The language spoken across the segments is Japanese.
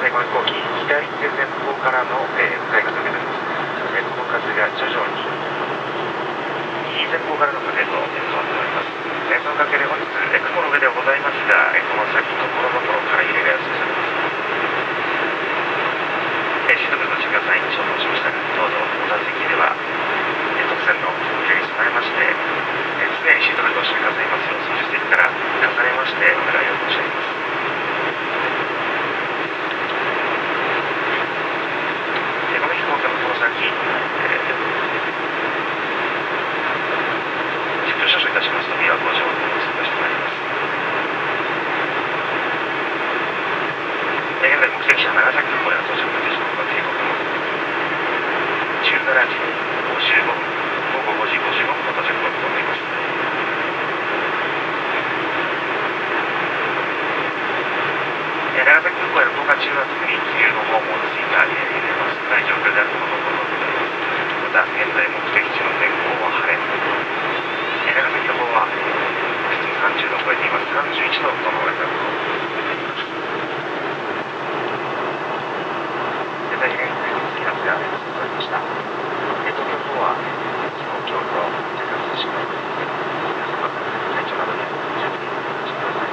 この飛行機、左手前方からの、向かい風になります。この風が徐々に右前方からの風と変わっております。その関係で本日、雲の上ではございますが、この先ところどころから揺れが予想されます。シートベルトしてください。消灯しましたが、どうぞお座席では、突然の揺れに備えまして、常にシートベルトをしてくださいますよう、操縦席から重ねましてお願いを申し上げます。この飛行機のこの先、少々いたしますと、琵琶湖上空を通過してまいります。現在目的地は長崎空港への到着でしょうか。定刻の17時55分、午後5時55分の到着を見込んでいます。長崎空港への到達中は特に気流の方もついたり入れます。ない状況であることをご存知であります。また現在目的地の天候は晴れ。長崎の方は湿度30度を超えています。31度との予測を現在好きなので雨が降りました。東京の方は昨日、今日と若干涼しくなります。皆様、体調などに十分にお気をつけください。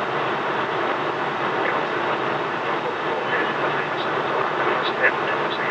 本日は日本航空を出発されましたことを改めましてお願い申し上げます。